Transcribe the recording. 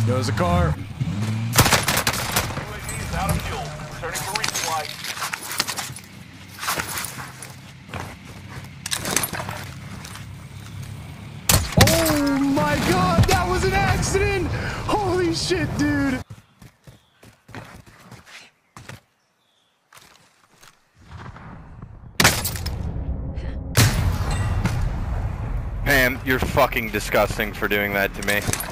Goes a car. UAV is out of fuel. Returning for resupply. Oh my god, that was an accident! Holy shit, dude! Pam, you're fucking disgusting for doing that to me.